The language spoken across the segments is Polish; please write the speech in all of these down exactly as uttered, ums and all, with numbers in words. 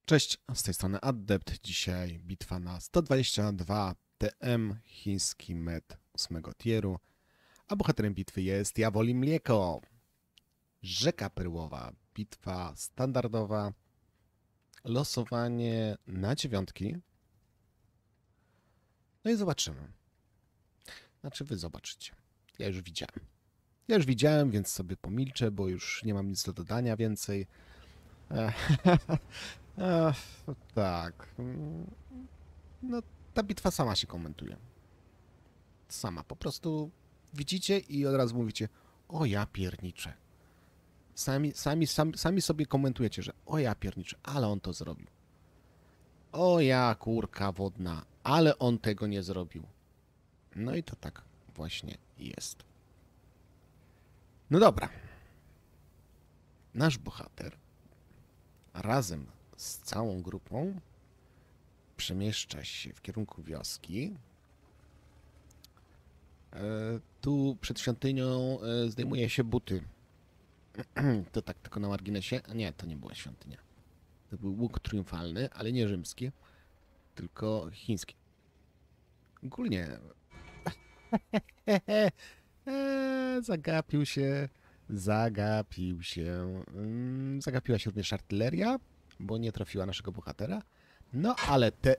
Cześć, z tej strony Adept. Dzisiaj bitwa na sto dwadzieścia dwa T M, chiński med ósmego tieru, a bohaterem bitwy jest Jawoli Mleko. Rzeka Perłowa, bitwa standardowa, losowanie na dziewiątki. No i zobaczymy. Znaczy wy zobaczycie. Ja już widziałem. Ja już widziałem, więc sobie pomilczę, bo już nie mam nic do dodania więcej. Ech, tak. No, ta bitwa sama się komentuje. Sama. Po prostu widzicie i od razu mówicie: o ja pierniczę. Sami, sami, sami, sami sobie komentujecie, że o ja pierniczę, ale on to zrobił. O ja kurka wodna, ale on tego nie zrobił. No i to tak właśnie jest. No dobra. Nasz bohater razem z całą grupą przemieszcza się w kierunku wioski. E, tu przed świątynią e, zdejmuje się buty. To tak tylko na marginesie. A nie, to nie była świątynia. To był łuk triumfalny, ale nie rzymski, tylko chiński. Ogólnie e, zagapił się, zagapił się. Mm, zagapiła się również artyleria, bo nie trafiła naszego bohatera. No, ale te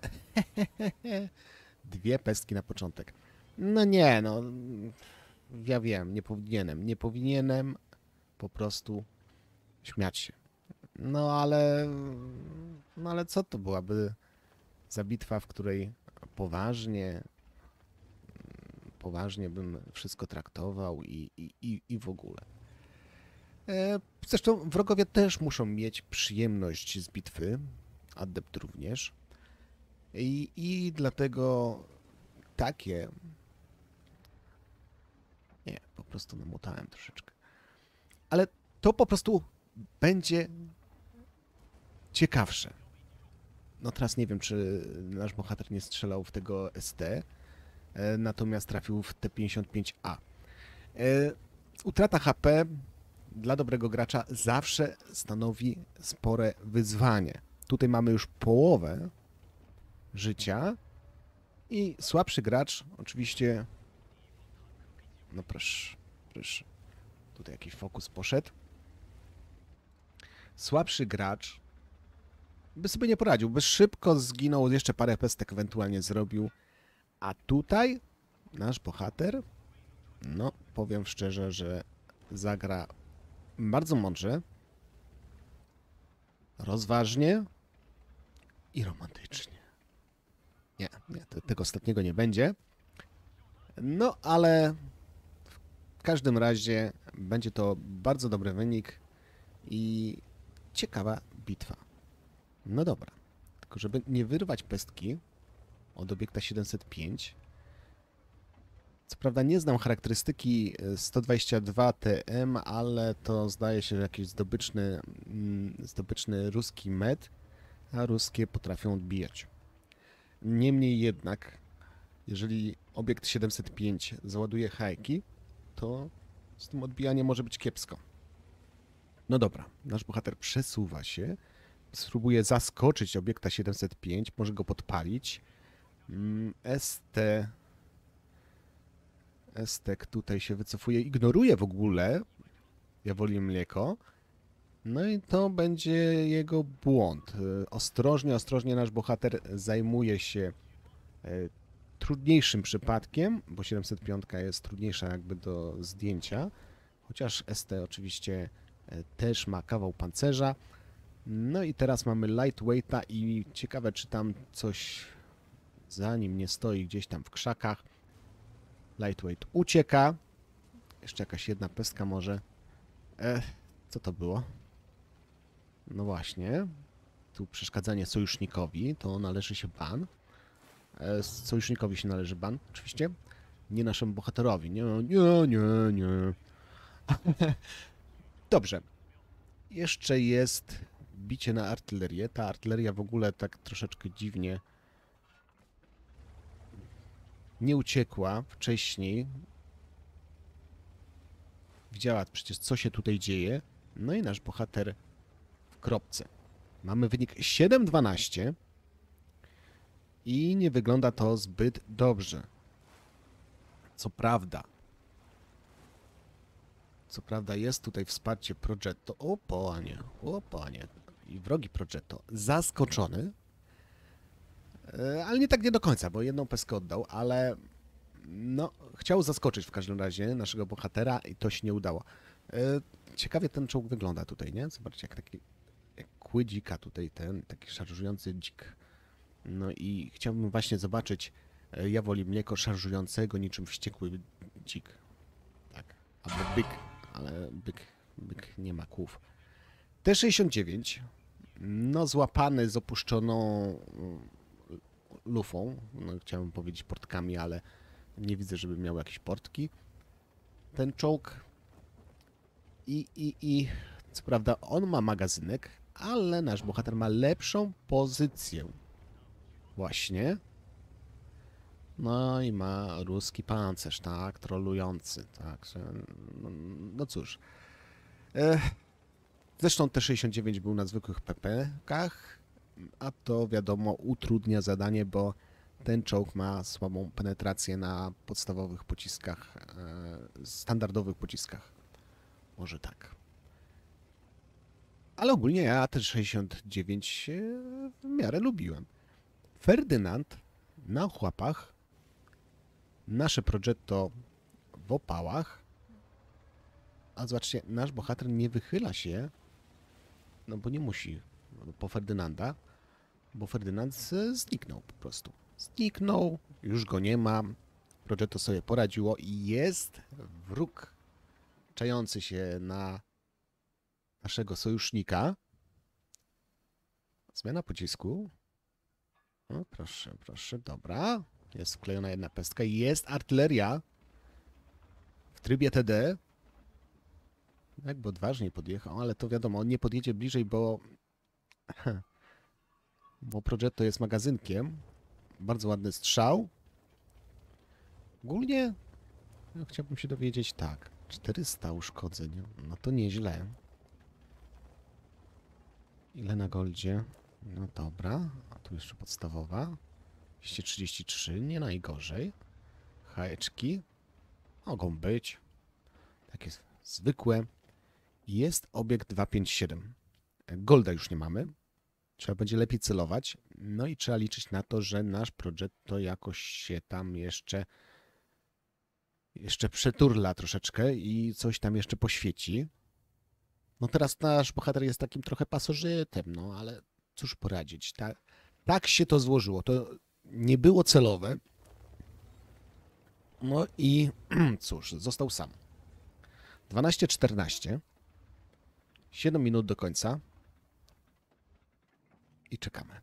dwie pestki na początek. No nie, no. Ja wiem, nie powinienem. Nie powinienem po prostu śmiać się. No ale... No ale co to byłaby za bitwa, w której poważnie poważnie bym wszystko traktował i, i, i, i w ogóle. E, zresztą wrogowie też muszą mieć przyjemność z bitwy. Adept również. I, i dlatego takie... Nie, po prostu namotałem troszeczkę. Ale to po prostu będzie ciekawsze. No teraz nie wiem, czy nasz bohater nie strzelał w tego S T, e, natomiast trafił w T pięćdziesiąt pięć A. E, utrata H P dla dobrego gracza zawsze stanowi spore wyzwanie. Tutaj mamy już połowę życia i słabszy gracz oczywiście... No proszę, proszę. Tutaj jakiś fokus poszedł. Słabszy gracz by sobie nie poradził, by szybko zginął, jeszcze parę pestek ewentualnie zrobił. A tutaj nasz bohater, no powiem szczerze, że zagra bardzo mądrze, rozważnie i romantycznie. Nie, nie, to, tego ostatniego nie będzie. No, ale w każdym razie będzie to bardzo dobry wynik i ciekawa bitwa. No dobra, tylko żeby nie wyrwać pestki od obiekta siedemset pięć. Co prawda nie znam charakterystyki sto dwadzieścia dwa T M, ale to zdaje się, że jakiś zdobyczny, zdobyczny ruski med, a ruskie potrafią odbijać. Niemniej jednak, jeżeli obiekt siedemset pięć załaduje hajki, to z tym odbijaniem może być kiepsko. No dobra, nasz bohater przesuwa się, spróbuje zaskoczyć obiekta siedemset pięć, może go podpalić. S T... S T tutaj się wycofuje, ignoruje w ogóle Jawoli Mleko. No i to będzie jego błąd. Ostrożnie, ostrożnie nasz bohater zajmuje się trudniejszym przypadkiem, bo siedemset pięć jest trudniejsza jakby do zdjęcia, chociaż S T oczywiście też ma kawał pancerza. No i teraz mamy lightweighta i ciekawe, czy tam coś za nim nie stoi gdzieś tam w krzakach. Lightweight ucieka. Jeszcze jakaś jedna pestka może. E, co to było? No właśnie. Tu przeszkadzanie sojusznikowi, to należy się ban. E, sojusznikowi się należy ban, oczywiście. Nie naszemu bohaterowi. Nie, nie, nie, nie. Dobrze. Jeszcze jest bicie na artylerię. Ta artyleria w ogóle tak troszeczkę dziwnie nie uciekła wcześniej. Widziała przecież, co się tutaj dzieje. No i nasz bohater w kropce. Mamy wynik siedem dwanaście i nie wygląda to zbyt dobrze. Co prawda, co prawda jest tutaj wsparcie Progetto. O panie, o panie. I wrogi Progetto zaskoczony. E, Ale nie tak nie do końca, bo jedną peskę oddał, ale no, chciał zaskoczyć w każdym razie naszego bohatera i to się nie udało. E, Ciekawie ten czołg wygląda tutaj, nie? Zobaczcie, jak taki jak kły dzika tutaj, ten taki szarżujący dzik. No i chciałbym właśnie zobaczyć e, Jawoli mleko szarżującego niczym wściekły dzik. Tak, albo byk, ale byk, byk nie ma kłów. T sześćdziesiąt dziewięć, no złapany z opuszczoną mm, lufą, no chciałem powiedzieć portkami, ale nie widzę, żeby miał jakieś portki. Ten czołg i, i, i co prawda on ma magazynek, ale nasz bohater ma lepszą pozycję. Właśnie. No i ma ruski pancerz, tak, trolujący, także, no, no cóż. E, zresztą T sześćdziesiąt dziewięć był na zwykłych P P kach, a to wiadomo utrudnia zadanie, bo ten czołg ma słabą penetrację na podstawowych pociskach, e, standardowych pociskach. Może tak. Ale ogólnie ja T sześćdziesiąt dziewięć e, w miarę lubiłem. Ferdynand na ochłapach, nasze Progetto w opałach, a zobaczcie, nasz bohater nie wychyla się, no bo nie musi, po Ferdynanda, bo Ferdynand zniknął po prostu. Zniknął, już go nie ma, Progetto sobie poradziło i jest wróg czający się na naszego sojusznika. Zmiana pocisku. O, proszę, proszę, dobra. Jest wklejona jedna pestka. Jest artyleria w trybie T D. Jakby odważniej podjechał, ale to wiadomo, on nie podjedzie bliżej, bo bo Progetto jest magazynkiem. Bardzo ładny strzał. Ogólnie no, chciałbym się dowiedzieć tak. czterysta uszkodzeń. No to nieźle. Ile na goldzie? No dobra. A tu jeszcze podstawowa. dwieście trzydzieści trzy. Nie najgorzej. Haeczki. Mogą być. Takie zwykłe. Jest obiekt dwieście pięćdziesiąt siedem. Golda już nie mamy. Trzeba będzie lepiej celować. No i trzeba liczyć na to, że nasz Progetto jakoś się tam jeszcze jeszcze przeturla troszeczkę i coś tam jeszcze poświeci. No teraz nasz bohater jest takim trochę pasożytem, no ale cóż poradzić. Tak, tak się to złożyło. To nie było celowe. No i cóż, został sam. dwanaście czternaście. siedem minut do końca. I czekamy.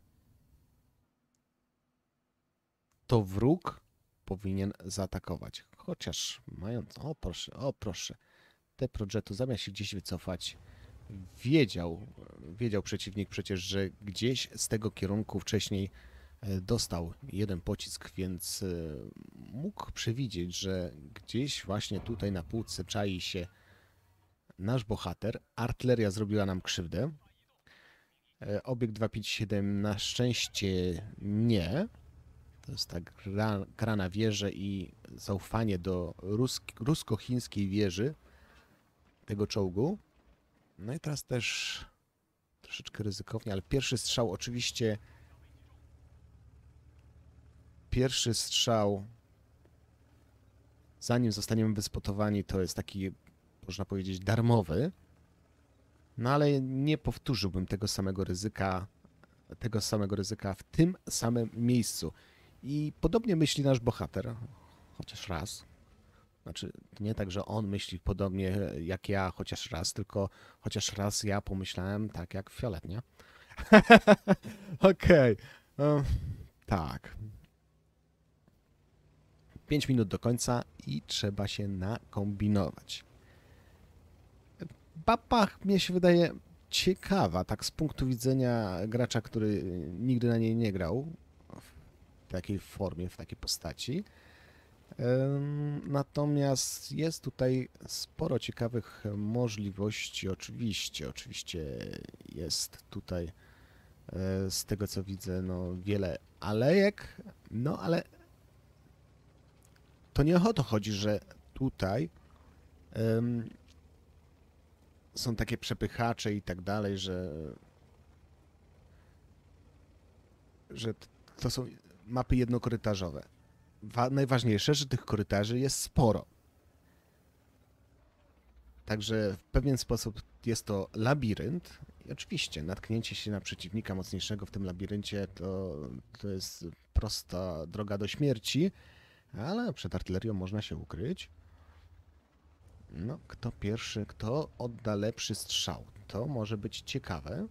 To wróg powinien zaatakować. Chociaż mając... O proszę, o proszę. Te Progetto zamiast się gdzieś wycofać, wiedział, wiedział przeciwnik przecież, że gdzieś z tego kierunku wcześniej dostał jeden pocisk, więc mógł przewidzieć, że gdzieś właśnie tutaj na półce czai się nasz bohater. Artyleria zrobiła nam krzywdę. Obiekt dwieście pięćdziesiąt siedem na szczęście nie. To jest ta gra, gra na wieżę i zaufanie do rusk rusko-chińskiej wieży tego czołgu. No i teraz też troszeczkę ryzykownie, ale pierwszy strzał oczywiście pierwszy strzał zanim zostaniemy wyspotowani, to jest taki, można powiedzieć, darmowy. No ale nie powtórzyłbym tego samego ryzyka tego samego ryzyka w tym samym miejscu. I podobnie myśli nasz bohater, chociaż raz. Znaczy, nie tak, że on myśli podobnie jak ja chociaż raz, tylko chociaż raz ja pomyślałem tak jak Fiolet, nie? Okej. Okay. Tak. Pięć minut do końca i trzeba się nakombinować. Mapa mnie się wydaje ciekawa, tak z punktu widzenia gracza, który nigdy na niej nie grał w takiej formie, w takiej postaci. Natomiast jest tutaj sporo ciekawych możliwości. Oczywiście, oczywiście jest tutaj E, Z tego co widzę, no wiele alejek, no ale to nie o to chodzi, że tutaj em, są takie przepychacze i tak dalej, że, że t- to są mapy jednokorytarzowe. Wa- najważniejsze, że tych korytarzy jest sporo. Także w pewien sposób jest to labirynt. I oczywiście natknięcie się na przeciwnika mocniejszego w tym labiryncie to, to jest prosta droga do śmierci, ale przed artylerią można się ukryć. No, kto pierwszy, kto odda lepszy strzał? To może być ciekawe.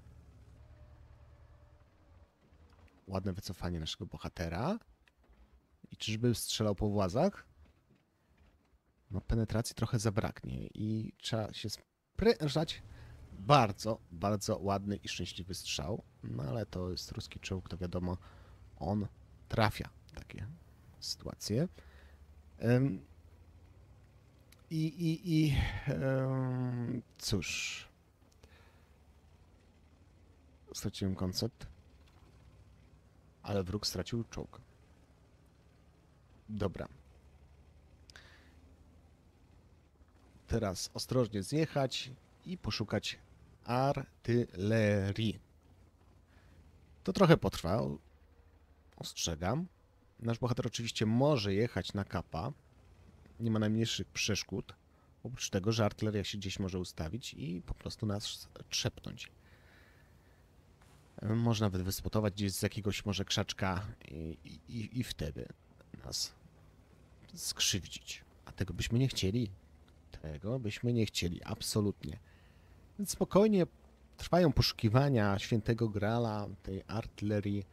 Ładne wycofanie naszego bohatera. I czyżby strzelał po włazach? No, penetracji trochę zabraknie i trzeba się sprężać. Bardzo, bardzo ładny i szczęśliwy strzał. No, ale to jest ruski czołg, to wiadomo, on trafia w takie sytuacje. Ym, I, i, i ym, cóż. Straciłem koncept. Ale wróg stracił czołg. Dobra. Teraz ostrożnie zjechać i poszukać artylerii. To trochę potrwa. Ostrzegam. Nasz bohater oczywiście może jechać na kapa. Nie ma najmniejszych przeszkód. Oprócz tego, że artyleria się gdzieś może ustawić i po prostu nas trzepnąć. Można by wyspotować gdzieś z jakiegoś może krzaczka i, i, i wtedy nas skrzywdzić. A tego byśmy nie chcieli. Tego byśmy nie chcieli, absolutnie. Więc spokojnie trwają poszukiwania świętego Grala, tej artylerii.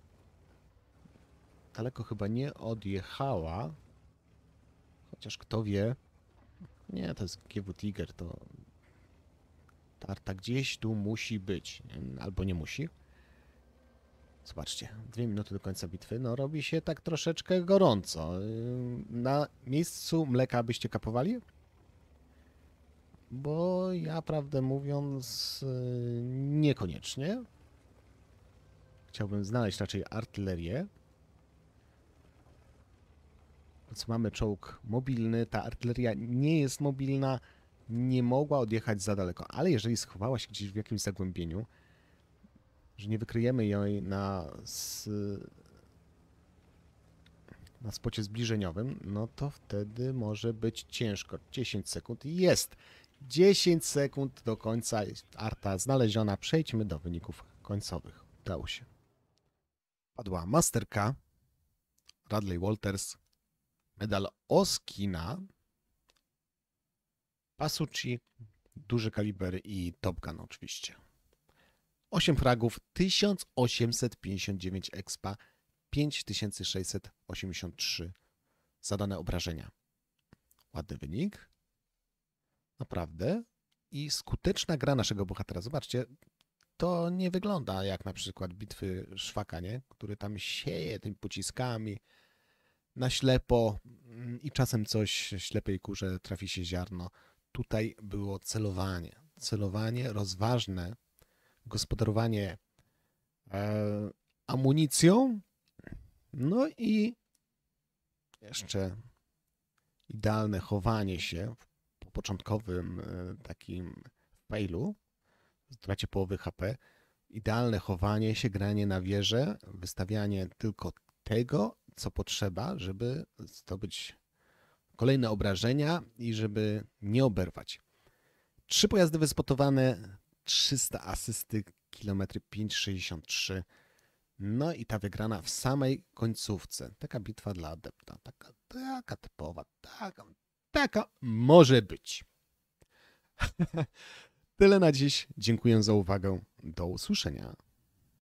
Daleko chyba nie odjechała. Chociaż kto wie. Nie, to jest G W Tiger, to tarta gdzieś tu musi być. Albo nie musi. Zobaczcie, dwie minuty do końca bitwy. No robi się tak troszeczkę gorąco. Na miejscu mleka byście kapowali? Bo ja, prawdę mówiąc, niekoniecznie. Chciałbym znaleźć raczej artylerię. Więc mamy czołg mobilny. Ta artyleria nie jest mobilna. Nie mogła odjechać za daleko. Ale jeżeli schowała się gdzieś w jakimś zagłębieniu, że nie wykryjemy jej na, na spocie zbliżeniowym, no to wtedy może być ciężko. dziesięć sekund i jest. dziesięć sekund do końca jest arta znaleziona. Przejdźmy do wyników końcowych. Udało się. Padła Masterka, Radley Walters, medal Oskina, Pasucci, duży kaliber i Top Gun oczywiście. osiem fragów, tysiąc osiemset pięćdziesiąt dziewięć expa, pięć tysięcy sześćset osiemdziesiąt trzy zadane obrażenia. Ładny wynik. Naprawdę. I skuteczna gra naszego bohatera. Zobaczcie, to nie wygląda jak na przykład bitwy Szwaka, nie? Który tam sieje tymi pociskami na ślepo i czasem coś ślepej kurze trafi się ziarno. Tutaj było celowanie. Celowanie rozważne, gospodarowanie e, amunicją, no i jeszcze idealne chowanie się po początkowym e, takim failu, stracie połowy H P, idealne chowanie się, granie na wieżę, wystawianie tylko tego, co potrzeba, żeby zdobyć kolejne obrażenia i żeby nie oberwać. Trzy pojazdy wyspotowane, trzysta asysty, kilometry pięć sześćdziesiąt trzy. No i ta wygrana w samej końcówce. Taka bitwa dla adepta. Taka, taka typowa. Taka, taka może być. Tyle na dziś. Dziękuję za uwagę. Do usłyszenia.